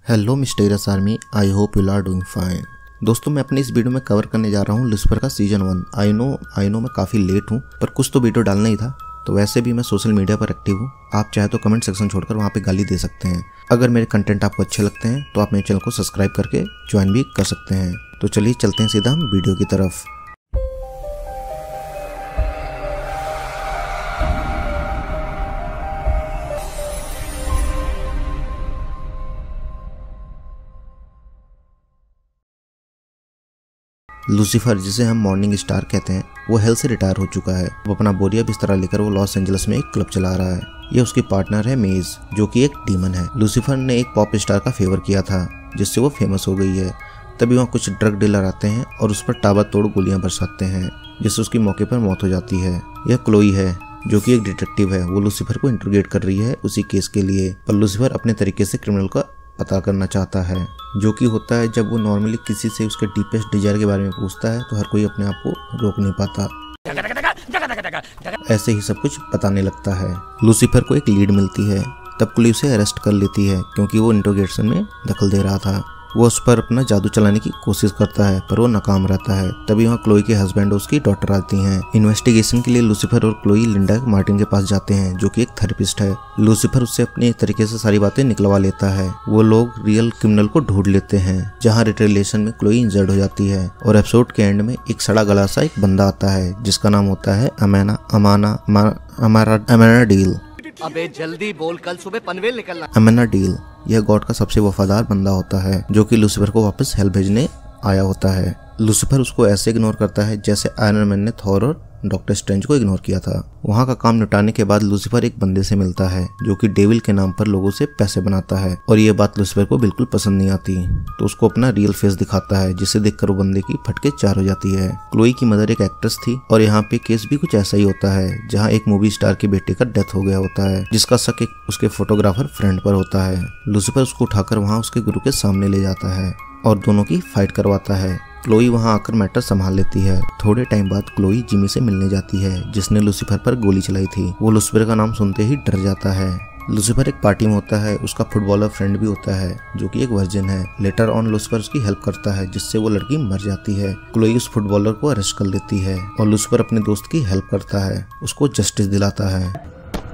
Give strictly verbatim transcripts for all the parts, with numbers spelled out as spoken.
Hello mysterious army, I hope you are doing fine. दोस्तों, मैं अपनी इस वीडियो में कवर करने जा रहा हूँ लूसीफर का season one. I know I know मैं काफ़ी लेट हूँ, पर कुछ तो वीडियो डालना ही था। तो वैसे भी मैं सोशल मीडिया पर एक्टिव हूँ, आप चाहे तो कमेंट सेक्शन छोड़कर वहाँ पे गाली दे सकते हैं। अगर मेरे कंटेंट आपको अच्छे लगते हैं तो आप मेरे चैनल को सब्सक्राइब करके ज्वाइन भी कर सकते हैं। तो चलिए चलते हैं सीधा हम वीडियो की तरफ। लूसीफर, जिसे हम मॉर्निंग स्टार कहते हैं, वो हेल से रिटायर हो चुका है। वो अपना बोरिया बिस्तरा लेकर वो लॉस एंजल्स में एक क्लब चला रहा है। ये उसकी पार्टनर है मेज, जो कि एक डीमन है। लूसीफर ने एक पॉप स्टार का फेवर किया था, जिससे वो फेमस हो गई है। तभी वहाँ कुछ ड्रग डीलर आते हैं और उस पर ताबड़तोड़ गोलियां बरसाते हैं, जिससे उसकी मौके पर मौत हो जाती है। यह क्लोई है, जो कि एक डिटेक्टिव है। वो लूसीफर को इंट्रोगेट कर रही है उसी केस के लिए, पर लूसीफर अपने तरीके से क्रिमिनल का पता करना चाहता है, जो कि होता है जब वो नॉर्मली किसी से उसके डीपेस्ट डिजायर के बारे में पूछता है तो हर कोई अपने आप को रोक नहीं पाता। ऐसे ही सब कुछ बताने लगता है। लूसीफर को एक लीड मिलती है, तब क्लोई उसे अरेस्ट कर लेती है क्योंकि वो इंट्रोगेशन में दखल दे रहा था। वो उस पर अपना जादू चलाने की कोशिश करता है, पर वो नाकाम रहता है। तभी वहाँ क्लोई के हस्बैंड और उसकी डॉटर आती हैं। इन्वेस्टिगेशन के लिए लूसीफर और क्लोई लिंडा मार्टिन के पास जाते हैं, जो कि एक थेरेपिस्ट है। लूसीफर उससे अपने तरीके से सारी बातें निकलवा लेता है। वो लोग रियल क्रिमिनल को ढूंढ लेते हैं, जहाँ रिटेलिएशन में क्लोई इंजर्ड हो जाती है। और एपिसोड के एंड में एक सड़ा गला सा एक बंदा आता है, जिसका नाम होता है अमाना अमाना अमारा अमाना डील। अबे जल्दी बोल, कल सुबह पनवेल निकलना। अमाना डील यह गॉड का सबसे वफादार बंदा होता है, जो कि लूसीफर को वापस हेल भेजने आया होता है। लूसीफर उसको ऐसे इग्नोर करता है जैसे आयरन मैन ने थॉर और डॉक्टर स्ट्रेंज को इग्नोर किया था। वहाँ का काम निपटाने के बाद लूसीफर एक बंदे से मिलता है, जो कि डेविल के नाम पर लोगों से पैसे बनाता है, और ये बात लूसीफर को बिल्कुल पसंद नहीं आती। तो उसको अपना रियल फेस दिखाता है, जिसे देखकर वो बंदे की फटके चार हो जाती है। क्लोई की मदर एक एक्ट्रेस थी, और यहाँ पे केस भी कुछ ऐसा ही होता है, जहाँ एक मूवी स्टार के बेटे का डेथ हो गया होता है, जिसका शक एक उसके फोटोग्राफर फ्रेंड पर होता है। लूसीफर उसको उठाकर वहाँ उसके गुरु के सामने ले जाता है और दोनों की फाइट करवाता है। क्लोई वहां आकर मैटर संभाल लेती है। थोड़े टाइम बाद क्लोई जिमी से मिलने जाती है, जिसने लूसीफर पर गोली चलाई थी। वो लूसीफर का नाम सुनते ही डर जाता है। लूसीफर एक पार्टी में होता है। उसका फुटबॉलर फ्रेंड भी होता है, जो कि एक वर्जिन है। लेटर ऑन लूसीफर उसकी हेल्प करता है, जिससे वो लड़की मर जाती है। क्लोई उस फुटबॉलर को अरेस्ट कर लेती है और लूसीफर अपने दोस्त की हेल्प करता है, उसको जस्टिस दिलाता है।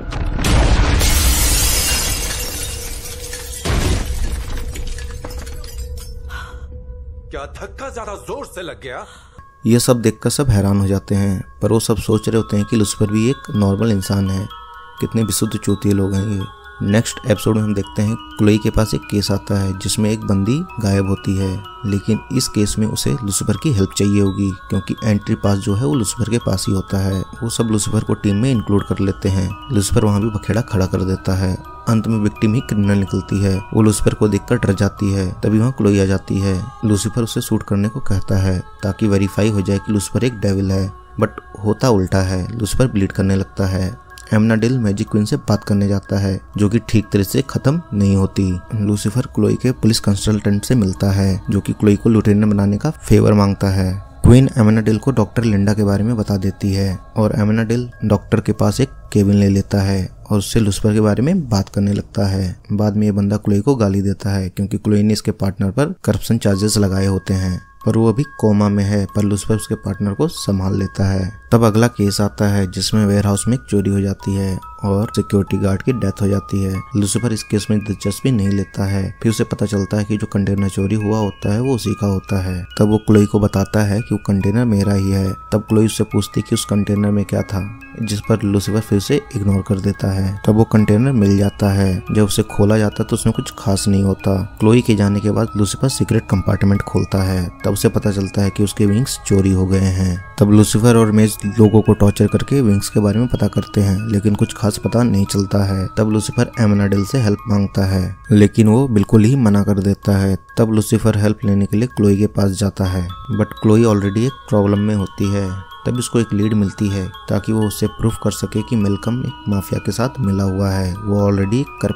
क्या धक्का ज्यादा जोर से लग गया? ये सब देखकर सब हैरान हो जाते हैं, पर वो सब सोच रहे होते हैं कि लूसीफर भी एक नॉर्मल इंसान है। कितने विशुद्ध चूतिए लोग हैं ये। नेक्स्ट एपिसोड में हम देखते हैं क्लोई के पास एक केस आता है, जिसमें एक बंदी गायब होती है। लेकिन इस केस में उसे लूसीफर की हेल्प चाहिए होगी, क्योंकि एंट्री पास जो है वो लूसीफर के पास ही होता है। वो सब लूसीफर को टीम में इंक्लूड कर लेते हैं। लूसीफर वहाँ भी बखेड़ा खड़ा कर देता है। अंत में विक्टिम ही क्रिमिनल निकलती है। वो लूसीफर को देखकर डर जाती है। तभी वहाँ क्लोई आ जाती है। लूसीफर उसे शूट करने को कहता है, ताकि वेरीफाई हो जाए कि लूसीफर एक डेविल है, बट होता उल्टा है। लूसीफर ब्लीड करने लगता है। एमना डेल मैजिक क्वीन से बात करने जाता है, जो कि ठीक तरह से खत्म नहीं होती। लूसीफर क्लोई के पुलिस कंसल्टेंट से मिलता है, जो कि क्लोई को लुटेनर बनाने का फेवर मांगता है। क्वीन एमेनाडेल को डॉक्टर लिंडा के बारे में बता देती है, और एमेनाडेल डॉक्टर के पास एक केबिन ले लेता है और उससे लूसीफर के बारे में बात करने लगता है। बाद में ये बंदा क्लोई को गाली देता है, क्योंकि क्लोई ने इसके पार्टनर पर करप्शन चार्जेस लगाए होते हैं, पर वो अभी कोमा में है। पर लूसीफर उसके पार्टनर को संभाल लेता है। तब अगला केस आता है, जिसमें वेयर हाउस में एक चोरी हो जाती है और सिक्योरिटी गार्ड की डेथ हो जाती है। लूसीफर इस केस में दिलचस्पी नहीं लेता है। फिर उसे पता चलता है कि जो कंटेनर चोरी हुआ होता है वो उसी का होता है। तब वो क्लोई को बताता है कि वो कंटेनर मेरा ही है। तब क्लोई उससे पूछती कि उस कंटेनर में क्या था, जिस पर लूसीफर फिर से इग्नोर कर देता है। तब वो कंटेनर मिल जाता है। जब उसे खोला जाता है तो उसमें कुछ खास नहीं होता। क्लोई के जाने के बाद लूसीफर सीक्रेट कंपार्टमेंट खोलता है। तब उसे पता चलता है कि उसके विंग्स चोरी हो गए हैं। तब लूसीफर और मेज लोगों को टॉर्चर करके विंग्स के बारे में पता करते हैं, लेकिन कुछ खास पता नहीं चलता है। तब लूसीफर एमेनाडेल से हेल्प मांगता है, लेकिन वो बिल्कुल ही मना कर देता है। तब लूसीफर हेल्प लेने के लिए क्लोई के पास जाता है, बट क्लोई ऑलरेडी एक प्रॉब्लम में होती है। तब उसको एक लीड मिलती है, ताकि वो उससे प्रूफ कर सके कि मेलकम एक माफिया के साथ मिला हुआ है। वो ऑलरेडी करप्टेड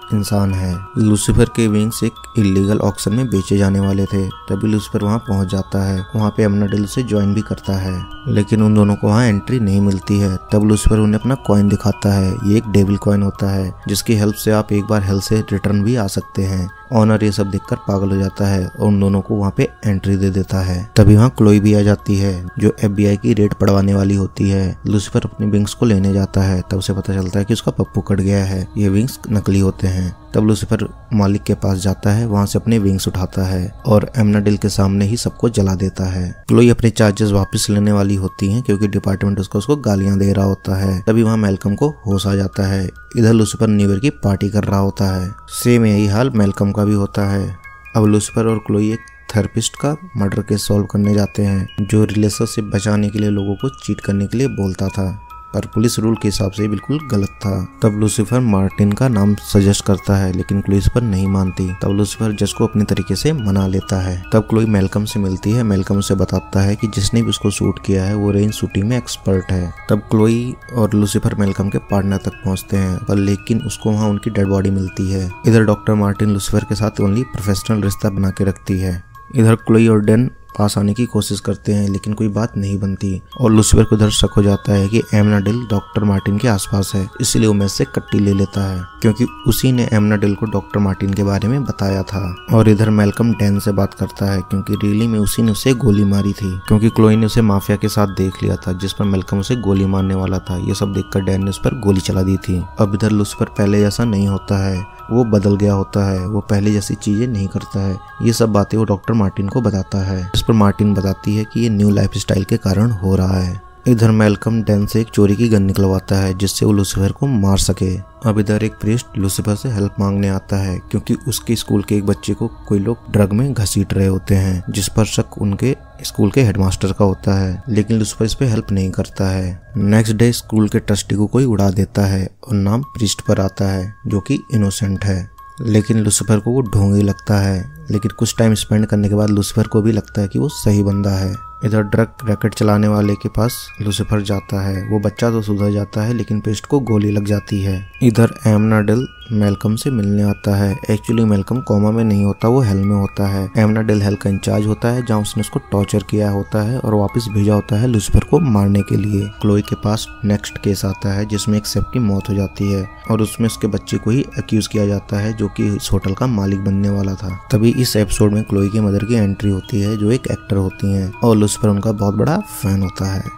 इंसान है। लूसीफर के विंग्स एक इलीगल ऑक्शन में बेचे जाने वाले थे। तभी लूसीफर वहाँ पहुँच जाता है। वहाँ पे एमनाडेल उसे ज्वाइन भी करता है, लेकिन उन दोनों को वहाँ एंट्री नहीं मिलती है। तब लूसीफर उन्हें अपना कॉइन दिखाता है। ये एक डेविल कॉइन होता है जिसकी हेल्प से आप एक बार हेल से रिटर्न भी आ सकते हैं। ऑनर ये सब देखकर पागल हो जाता है और उन दोनों को वहाँ पे एंट्री दे देता है। तभी वहाँ क्लोई भी आ जाती है जो एफबीआई की रेड पड़वाने वाली होती है। लूसीफर अपने विंग्स को लेने जाता है। तब उसे पता चलता है कि उसका पप्पू कट गया है, ये विंग्स नकली होते हैं। तब लूसीफर मालिक के पास जाता है, वहाँ से अपने विंग्स उठाता है और एमनाडेल के सामने ही सबको जला देता है। क्लोई अपने चार्जेस वापस लेने वाली होती है क्योंकि डिपार्टमेंट उसको उसको गालियां दे रहा होता है। तभी वहाँ मैल्कम को होश आ जाता है। इधर लूसीफर न्यू ईयर की पार्टी कर रहा होता है। सेम यही हाल मैल्कम का भी होता है। अब लूसीफर और क्लोई एक थेरेपिस्ट का मर्डर केस सॉल्व करने जाते हैं जो रिलेशनशिप बचाने के लिए लोगों को चीट करने के लिए बोलता था, पर पुलिस रूल के हिसाब से बिल्कुल गलत था। तब लूसीफर मार्टिन का नाम सजेस्ट करता है, लेकिन लूसीफर नहीं मानती। तब लूसीफर जज को अपने तरीके से मना लेता है। तब क्लोई मैल्कम से मिलती है। मैल्कम उसे बताता है कि जिसने भी उसको शूट किया है वो रेंज शूटिंग में एक्सपर्ट है। तब क्लोई और लूसीफर मैल्कम के पार्टनर तक पहुंचते हैं, पर लेकिन उसको वहाँ उनकी डेड बॉडी मिलती है। इधर डॉक्टर मार्टिन लूसीफर के साथ ओनली प्रोफेशनल रिश्ता बना के रखती है। इधर क्लोई और डैन पास आने की कोशिश करते हैं, लेकिन कोई बात नहीं बनती और लूसीफर को इधर शक हो जाता है कि एमनाडेल डॉक्टर मार्टिन के आसपास है, इसलिए वो मैच से कट्टी ले लेता है क्योंकि उसी ने एमनाडेल को डॉक्टर मार्टिन के बारे में बताया था। और इधर मैल्कम डैन से बात करता है क्योंकि रियली में उसी ने उसे गोली मारी थी, क्योंकि क्लोई ने उसे माफिया के साथ देख लिया था जिस पर मैल्कम उसे गोली मारने वाला था। ये सब देखकर डैन ने उस पर गोली चला दी थी। अब इधर लूसीफर पहले जैसा नहीं होता है, वो बदल गया होता है, वो पहले जैसी चीजें नहीं करता है। ये सब बातें वो डॉक्टर मार्टिन को बताता है, जिस पर मार्टिन बताती है कि ये न्यू लाइफस्टाइल के कारण हो रहा है। इधर मैल्कम डैन से एक चोरी की गन निकलवाता है जिससे वो लूसीफर को मार सके। अब इधर एक प्रीस्ट लूसीफर से हेल्प मांगने आता है क्योंकि उसके स्कूल के एक बच्चे को कोई लोग ड्रग में घसीट रहे होते हैं, जिस पर शक उनके स्कूल के हेडमास्टर का होता है, लेकिन लूसीफर इस पे हेल्प नहीं करता है। नेक्स्ट डे स्कूल के ट्रस्टी को कोई उड़ा देता है और नाम प्रीस्ट पर आता है जो कि इनोसेंट है, लेकिन लूसीफर को वो ढोंगी लगता है। लेकिन कुछ टाइम स्पेंड करने के बाद लूसीफर को भी लगता है कि वो सही बंदा है। इधर ड्रग रैकेट चलाने वाले के पास लूसीफर जाता है। वो बच्चा तो सुधर जाता है लेकिन प्रीस्ट को गोली लग जाती है। इधर एमनाडेल मैल्कम से मिलने आता है। एक्चुअली मैल्कम कोमा में नहीं होता, वो हेल में होता है। एमनाडेल हेल का इंचार्ज होता है जहाँ उसने उसको टॉर्चर किया होता है और वापस भेजा होता है लूसीफर को मारने के लिए। क्लोई के पास नेक्स्ट केस आता है जिसमें एक सेफ की मौत हो जाती है और उसमें उसके बच्चे को ही अक्यूज किया जाता है जो कि इस होटल का मालिक बनने वाला था। तभी इस एपिसोड में क्लोई की मदर की एंट्री होती है जो एक एक्टर होती है और लूसीफर उनका बहुत बड़ा फैन होता है।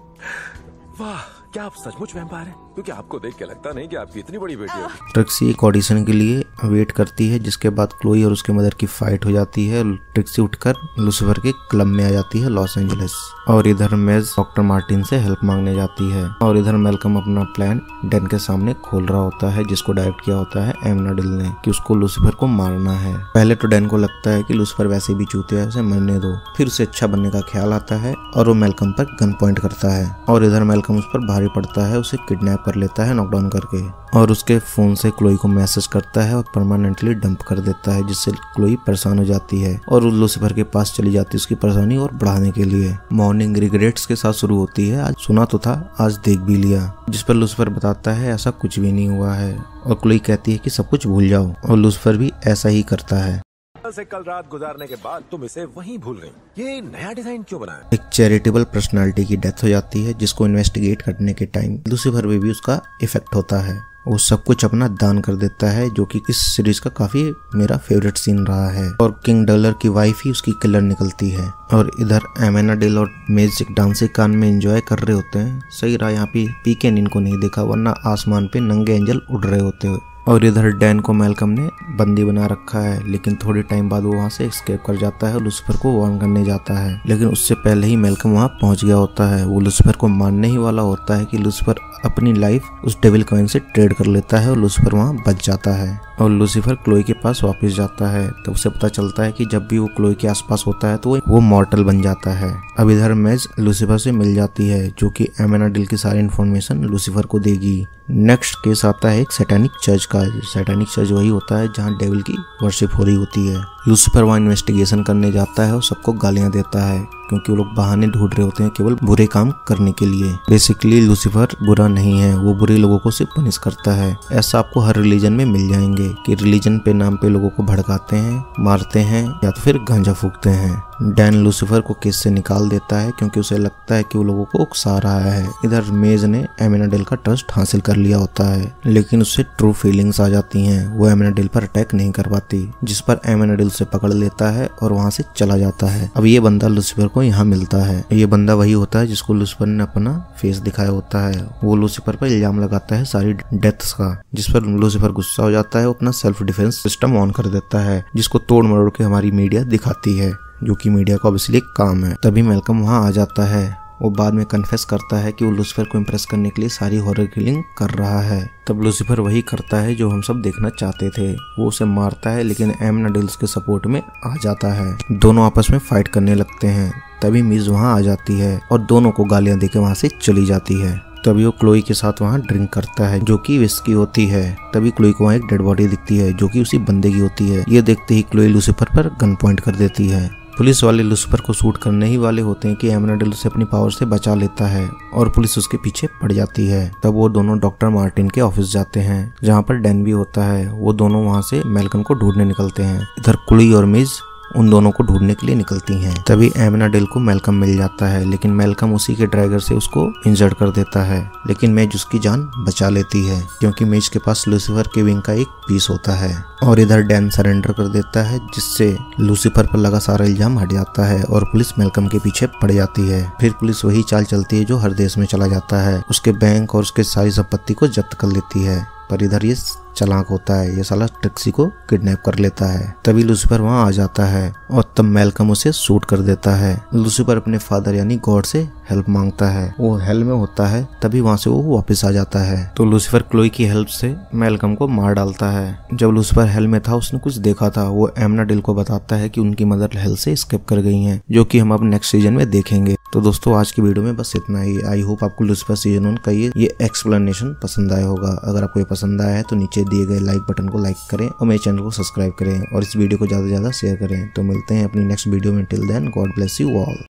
वाह, क्या आप सचमुच वैम्पायर हैं? क्योंकि आपको देख के लगता नहीं कि आपकी इतनी बड़ी बेटी होगी। ट्रिक्सी एक ऑडिशन के लिए वेट करती है जिसके बाद क्लोई और उसके मदर की फाइट हो जाती है। ट्रिक्सी उठकर लूसीफर के क्लब में आ जाती है लॉस एंजलिस और इधर मेज डॉक्टर मार्टिन से हेल्प मांगने जाती है और इधर मैल्कम अपना प्लान डैन के सामने खोल रहा होता है जिसको डायरेक्ट किया होता है एमनाडेल ने कि उसको लूसीफर को मारना है। पहले तो डैन को लगता है कि लूसीफर वैसे भी चूतिया है, उसे मरने दो। फिर उसे अच्छा बनने का ख्याल आता है और वो मैल्कम पर गन पॉइंट करता है और इधर मैल्कम उस पर भारी पड़ता है, उसे किडनैप कर लेता है नॉकडाउन करके और उसके फोन से क्लोई को मैसेज करता है और परमानेंटली डंप कर देता है, जिससे क्लोई परेशान हो जाती है और लूसीफर के पास चली जाती है उसकी परेशानी और बढ़ाने के लिए। मॉर्निंग रिग्रेट्स के साथ शुरू होती है। आज सुना तो था, आज देख भी लिया, जिस पर लूसीफर बताता है ऐसा कुछ भी नहीं हुआ है और क्लोई कहती है कि सब कुछ भूल जाओ और लूसीफर भी ऐसा ही करता है। से कल रात गुजारने के बाद तुम इसे वहीं भूल गई। ये नया डिजाइन क्यों बनाया? एक चैरिटेबल पर्सनालिटी की डेथ हो जाती है जिसको इन्वेस्टिगेट करने के टाइम लूसीफर में भी उसका इफेक्ट होता है। वो सब कुछ अपना दान कर देता है जो कि इस सीरीज का काफी मेरा फेवरेट सीन रहा है और किंग डॉलर की वाइफ ही उसकी किलर निकलती है। और इधर एमनाडेल और म्यूजिक डांस कान में एंजॉय कर रहे होते हैं। सही रहा यहाँ पे पीके इनको नहीं देखा, वरना आसमान पे नंगे एंजल उड़ रहे होते हुए। और इधर डैन को मैल्कम ने बंदी बना रखा है, लेकिन थोड़े टाइम बाद वो वहाँ से एस्केप कर जाता है और लूसीफर को वार्न करने जाता है, लेकिन उससे पहले ही मैल्कम वहाँ पहुँच गया होता है। वो लूसीफर को मारने ही वाला होता है कि लूसीफर अपनी लाइफ उस डेविल कॉइन से ट्रेड कर लेता है और लूसीफर वहाँ बच जाता है और लूसीफर क्लोई के पास वापस जाता है। तो उसे पता चलता है कि जब भी वो क्लोई के आसपास होता है तो वो मॉर्टल बन जाता है। अब इधर मेज लूसीफर से मिल जाती है जो कि एमनाडेल की सारी इन्फॉर्मेशन लूसीफर को देगी। नेक्स्ट केस आता है एक सैटानिक चर्च का। सैटानिक चर्च वही होता है जहाँ डेविल की वर्शिप हो रही होती है। लूसीफर वहाँ इन्वेस्टिगेशन करने जाता है और सबको गालियाँ देता है क्योंकि वो लोग बहाने ढूंढ रहे होते हैं केवल बुरे काम करने के लिए। बेसिकली लूसीफर बुरा नहीं है, वो बुरे लोगों को सिर्फ पनिश करता है। ऐसा आपको हर रिलीजन में मिल जाएंगे कि रिलीजन पे नाम पे लोगों को भड़काते हैं, मारते हैं या तो फिर गांजा फूकते हैं। डैन लूसीफर को केस से निकाल देता है क्योंकि उसे लगता है कि वो लोगों को उकसा रहा है। इधर मेज ने एमेनाडेल का ट्रस्ट हासिल कर लिया होता है, लेकिन उससे ट्रू फीलिंग्स आ जाती हैं। वो एमेनाडेल पर अटैक नहीं कर पाती, जिस पर एमेनाडेल उसे पकड़ लेता है और वहां से चला जाता है। अब ये बंदा लूसीफर को यहाँ मिलता है। ये बंदा वही होता है जिसको लूसीफर ने अपना फेस दिखाया होता है। वो लूसीफर पर इल्जाम लगाता है सारी डेथ्स का, जिस पर लूसीफर गुस्सा हो जाता है। वो अपना सेल्फ डिफेंस सिस्टम ऑन कर देता है, जिसको तोड़ मरोड़ के हमारी मीडिया दिखाती है, जो कि मीडिया का ऑब्वियसली एक काम है। तभी मैल्कम वहां आ जाता है। वो बाद में कन्फेस करता है कि वो लूसीफर को इम्प्रेस करने के लिए सारी हॉरर किलिंग कर रहा है। तब लूसीफर वही करता है जो हम सब देखना चाहते थे। वो उसे मारता है, लेकिन एमेनाडेल के सपोर्ट में आ जाता है। दोनों आपस में फाइट करने लगते हैं। तभी मिज वहां आ जाती है और दोनों को गालियां देके वहां से चली जाती है। तभी वो क्लोई के साथ वहाँ ड्रिंक करता है, जो कि विस्की होती है। तभी क्लोई को वहाँ एक डेड बॉडी दिखती है, जो कि उसी बंदे की होती है। ये देखते ही क्लोई लूसीफर पर गन पॉइंट कर देती है। पुलिस वाले लूसीफर को शूट करने ही वाले होते हैं कि एमेनाडेल उसे अपनी पावर से बचा लेता है और पुलिस उसके पीछे पड़ जाती है। तब वो दोनों डॉक्टर मार्टिन के ऑफिस जाते हैं, जहाँ पर डैन भी होता है। वो दोनों वहाँ से मैल्कम को ढूंढने निकलते हैं। इधर क्लोई और मिज उन दोनों को ढूंढने के लिए निकलती हैं। तभी एमेनाडेल को मैल्कम मिल जाता है, लेकिन मैल्कम उसी के ड्रैगर से उसको इंजर्ड कर देता है। लेकिन मेज उसकी जान बचा लेती है, क्योंकि मेज के पास लूसीफर के विंग का एक पीस होता है। और इधर डैन सरेंडर कर देता है, जिससे लूसीफर पर लगा सारा इल्जाम हट जाता है और पुलिस मैल्कम के पीछे पड़ जाती है। फिर पुलिस वही चाल चलती है जो हर देश में चला जाता है। उसके बैंक और उसके सारी संपत्ति को जब्त कर लेती है। पर इधर ये चालाक होता है, ये साला ट्रिक्सी को किडनैप कर लेता है। तभी लूसीफर वहां आ जाता है और तब मैल्कम उसे शूट कर देता है। लूसीफर अपने फादर यानी गॉड से हेल्प मांगता है। वो हेल में होता है, तभी वहां से वो वापस आ जाता है। तो लूसीफर क्लोई की हेल्प से मैल्कम को मार डालता है। जब लूसीफर हेल में था, उसने कुछ देखा था। वो एमेनाडेल को बताता है कि उनकी मदर हेल से स्केप कर गई हैं, जो कि हम अब नेक्स्ट सीजन में देखेंगे। तो दोस्तों आज की वीडियो में बस इतना ही। आई होप आपको लूसीफर सीजन वन का ये ये एक्सप्लेनेशन पसंद आया होगा। अगर आपको ये पसंद आया है तो नीचे दिए गए लाइक बटन को लाइक करें और मेरे चैनल को सब्सक्राइब करें और इस वीडियो को ज्यादा से ज्यादा शेयर करें। तो मिलते हैं अपनी नेक्स्ट वीडियो में। Till then God bless you all.